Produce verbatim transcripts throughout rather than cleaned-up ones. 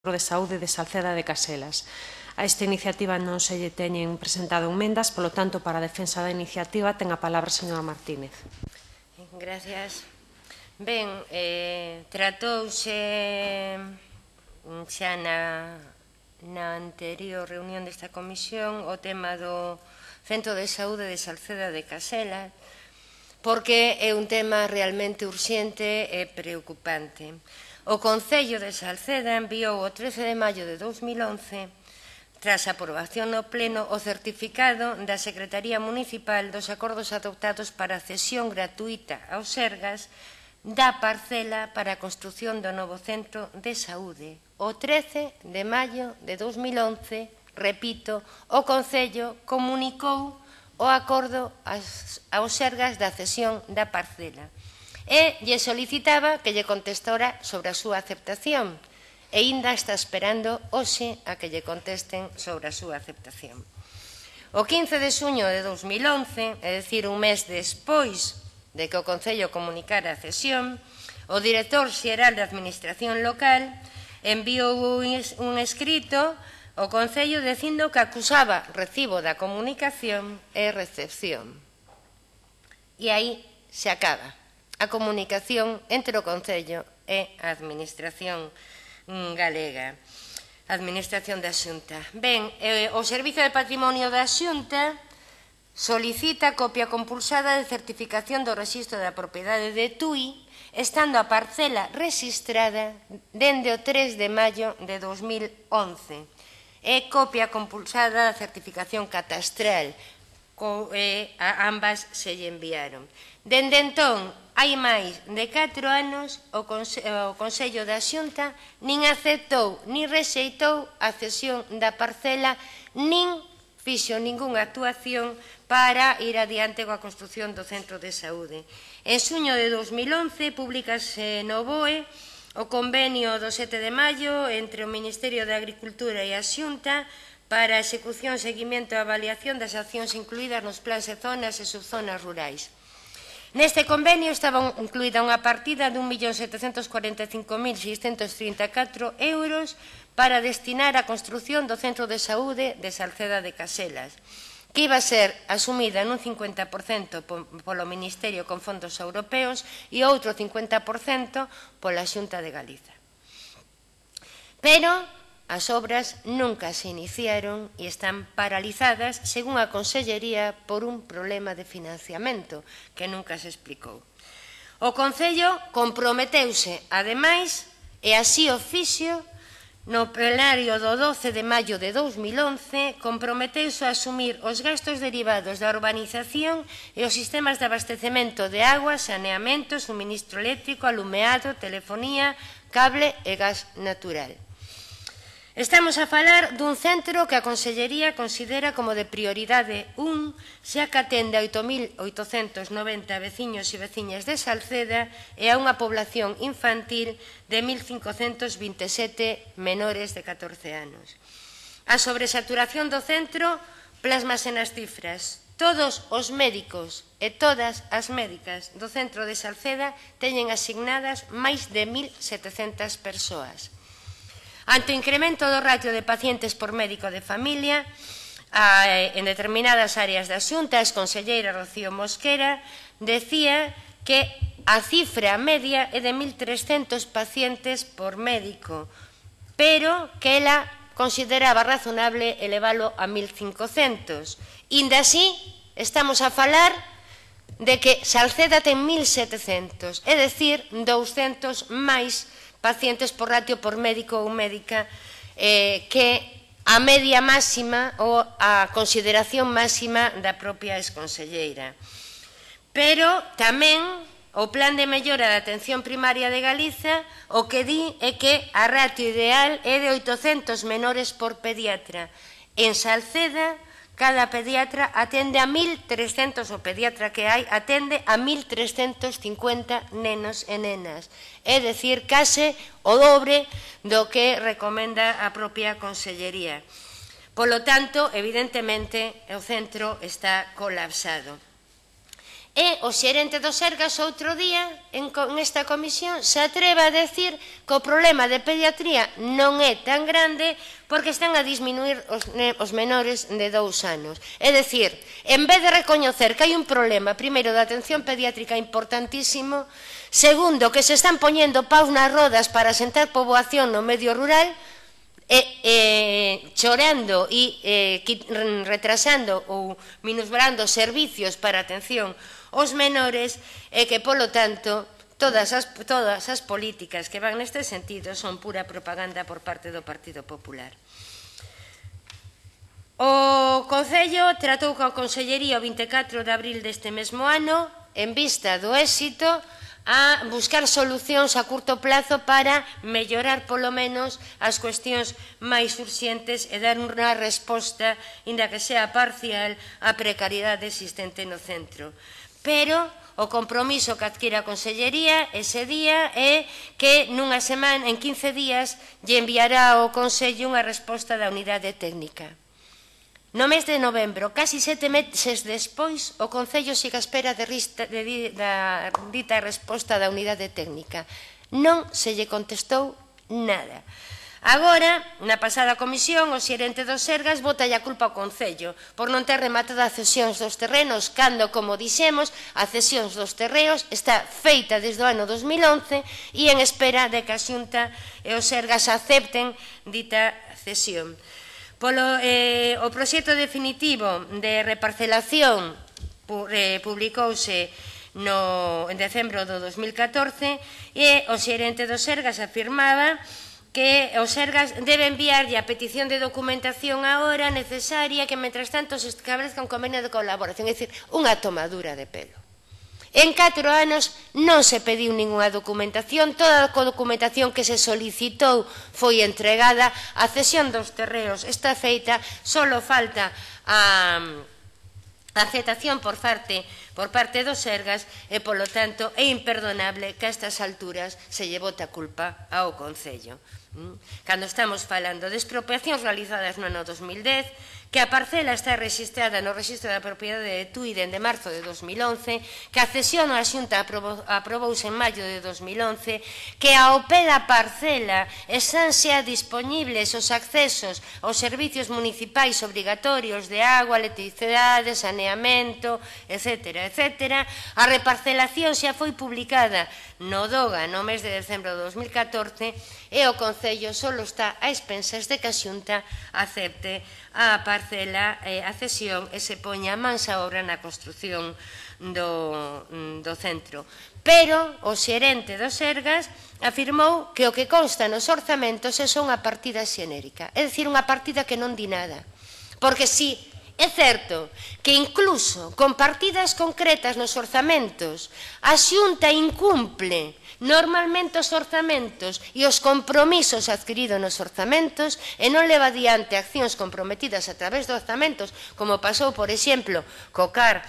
de Saúde de Salceda de Caselas. A esta iniciativa non se lle teñen presentado enmendas, polo tanto, para a defensa da iniciativa, ten a palabra a señora Martínez. Gracias. Ben, eh, tratouse xa na, na anterior reunión desta comisión o tema do Centro de Saúde de Salceda de Caselas, porque é un tema realmente urxente e preocupante. O Concello de Salceda enviou o trece de maio de dous mil once, tras a aprobación no Pleno, o certificado da Secretaría Municipal dos acordos adoptados para a cesión gratuita aos Sergas da parcela para a construción do novo Centro de Saúde. O trece de maio de dous mil once, repito, o Concello comunicou o acordo aos Sergas da cesión da parcela e lle solicitaba que lle contestara sobre a súa aceptación e ainda está esperando hoxe a que lle contesten sobre a súa aceptación. O quince de xuño de dous mil once, é dicir, un mes despois de que o Concello comunicara a cesión, o director xeral de Administración Local enviou un escrito ao Concello dicindo que acusaba recibo da comunicación e recepción. E aí se acaba a comunicación entre o Concello e a Administración galega, a Administración da Xunta. Ben, o Servizo de Patrimonio da Xunta solicita copia compulsada de certificación do rexistro da propiedade de Tui, estando a parcela rexistrada dende o tres de maio de dous mil once. E copia compulsada da certificación catastral, e ambas se lle enviaron. Dende entón, hai máis de catro anos, o Consello da Xunta nin aceptou nin rexeitou a cesión da parcela, nin fixo ningunha actuación para ir adiante coa construción do Centro de Saúde. En xuño de dous mil once, publicase no B O E o convenio do sete de maio entre o Ministerio de Agricultura e a Xunta para a execución, seguimento e avaliación das accións incluídas nos plans de zonas e subzonas rurais. Neste convenio estaba incluída unha partida de un millón setecentos cuarenta e cinco mil seiscentos trinta e catro euros para destinar á construción do Centro de Saúde de Salceda de Caselas, que iba a ser asumida nun cincuenta por cento polo Ministerio con fondos europeos e outro cincuenta por cento pola Xunta de Galiza. Pero as obras nunca se iniciaron e están paralizadas, según a Consellería, por un problema de financiamento que nunca se explicou. O Concello comprometeuse, ademais, e así o fixo, no plenario do doce de maio de dous mil once, comprometeuse a asumir os gastos derivados da urbanización e os sistemas de abastecemento de agua, saneamento, suministro eléctrico, alumeado, telefonía, cable e gas natural. Estamos a falar dun centro que a Consellería considera como de prioridade un, xa que atende a oito mil oitocentos noventa veciños e veciñas de Salceda e a unha población infantil de mil cincocentos vinte e sete menores de catorce anos. A sobresaturación do centro plásmase nas cifras. Todos os médicos e todas as médicas do centro de Salceda teñen asignadas máis de mil setecentas persoas. Ante o incremento do ratio de pacientes por médico de familia, en determinadas áreas da Xunta, a exconselleira Rocío Mosquera decía que a cifra media é de mil trescentos pacientes por médico, pero que ela consideraba razonable elevalo a mil cincocentos. Inda así, estamos a falar de que Salceda ten mil setecentos, é dicir, douscentos máis pacientes por ratio por médico ou médica que a media máxima ou a consideración máxima da propia exconselleira. Pero tamén o Plan de Mellora da Atención Primaria de Galiza o que di é que a ratio ideal é de oitocentos menores por pediatra. En Salceda, cada pediatra atende a mil trescentos, o pediatra que hai atende a mil trescentos cincuenta nenos e nenas. É dicir, case o dobre do que recomenda a propia Consellería. Polo tanto, evidentemente, o centro está colapsado. E o xerente do Sergas outro día, en esta comisión, se atreve a decir que o problema de pediatría non é tan grande porque están a disminuir os menores de dous anos. É dicir, en vez de recoñecer que hai un problema, primeiro, de atención pediátrica importantísimo, segundo, que se están poñendo paus nas rodas para asentar poboación no medio rural, E, eh, chorando e eh, retrasando ou minusvalando servicios para atención aos menores e que, polo tanto, todas as, todas as políticas que van neste sentido son pura propaganda por parte do Partido Popular. O Concello tratou coa Consellería o vinte e catro de abril deste mesmo ano, en vista do éxito, a buscar solucións a curto plazo para mellorar polo menos as cuestións máis urxentes e dar unha resposta, inda que sea parcial, á precariedade existente no centro. Pero o compromiso que adquire a Consellería ese día é que nunha semana, en quince días, lle enviará ao Consello unha resposta da unidade técnica. No mes de novembro, casi sete meses despois, o Concello siga a espera de, rista, de, da dita resposta da unidade técnica. Non se lle contestou nada. Agora, na pasada comisión, o xerente do Sergas bota a culpa ao Concello por non ter rematado as cesións dos terrenos, cando, como dixemos, a cesións dos terreos está feita desde o ano dos mil once e en espera de que a Xunta e o Sergas acepten dita cesión. Polo, eh, o proxecto definitivo de reparcelación eh, publicouse no, en decembro do dos mil catorce e o xerente do Sergas afirmaba que o Sergas debe enviarlle a petición de documentación agora necesaria que, mentras tanto, se establezca un convenio de colaboración, é dicir, unha tomadura de pelo. En catro anos non se pediu ninguna documentación, toda a documentación que se solicitou foi entregada, a cesión dos terreos está feita, solo falta a aceptación por parte, por parte dos Sergas e, polo tanto, é imperdonable que a estas alturas se lle bote a culpa ao Concello. Cando estamos falando de expropiacións realizadas no ano dos mil dez, que a parcela está registrada no Registro da Propiedade de Tui dende marzo de dos mil once, que a cesión a Xunta aprobouse en maio de dos mil once, que ao pé da parcela están xa dispoñibles os accesos aos servicios municipais obrigatorios de agua, electricidade, saneamento, etcétera, etcétera. A reparcelación xa foi publicada no DOGA no mes de decembro de dos mil catorce e o Concello só está a expensas de que a Xunta acepte a parcela, a cesión e se poña a mansa obra na construción do, do centro. Pero o xerente do Sergas afirmou que o que consta nos orzamentos é só unha partida xenérica, é dicir, unha partida que non di nada. Porque si é certo que incluso con partidas concretas nos orzamentos a Xunta incumple normalmente os orzamentos e os compromisos adquiridos nos orzamentos e non leva adiante accións comprometidas a través de orzamentos, como pasou, por exemplo, co C A R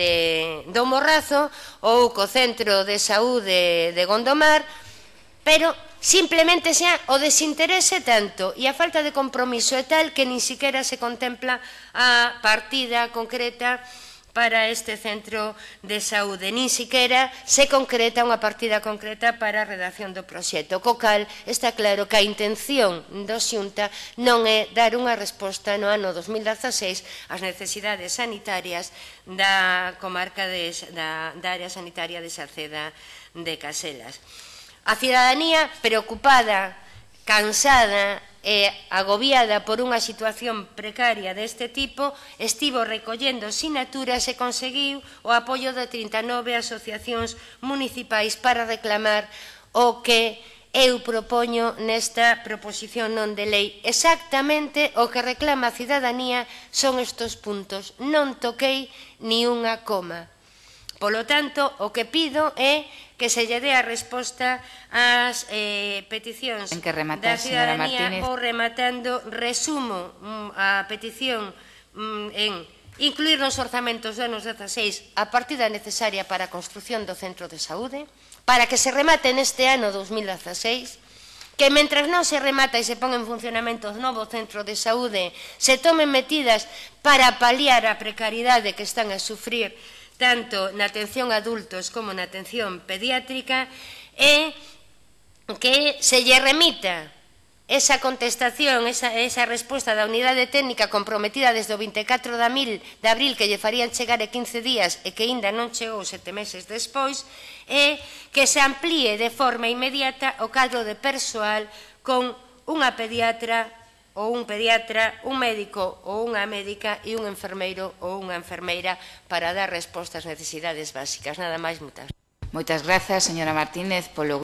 de, do Morrazo ou co Centro de Saúde de Gondomar, pero simplemente xa o desinterese tanto e a falta de compromiso é tal que nin siquiera se contempla a partida concreta para este centro de saúde, nin siquiera se concreta unha partida concreta para a redacción do proxecto, co cal está claro que a intención do Xunta non é dar unha resposta no ano dos mil dezaseis ás necesidades sanitarias da comarca de, da, da área sanitaria de Salceda de Caselas. A cidadanía preocupada, cansada e agobiada por unha situación precaria deste tipo, estivo recollendo sinaturas e conseguiu o apoio de trinta e nove asociacións municipais para reclamar o que eu propoño nesta proposición non de lei. Exactamente o que reclama a cidadanía son estes puntos. Non toquei ni unha coma. Polo tanto, o que pido é que se lle dé a resposta ás eh, peticións da cidadanía. Vou rematando, resumo a petición en incluir nos orzamentos do ano dezaseis a partida necesaria para a construción do centro de saúde, para que se remate neste ano dos mil dezaseis, que mentras non se remata e se pon en funcionamento o novo centro de saúde, se tomen medidas para paliar a precariedade que están a sufrir tanto na atención a adultos como na atención pediátrica, é que se lle remita esa contestación, esa, esa resposta da unidade técnica comprometida desde o vinte e catro de abril que lle farían chegar e quince días e que aínda non chegou sete meses despois, é que se amplíe de forma inmediata o cadro de persoal con unha pediatra ou un pediatra, un médico ou unha médica e un enfermeiro ou unha enfermeira para dar resposta ás necesidades básicas. Nada máis, moitas. Moitas grazas, señora Martínez, polo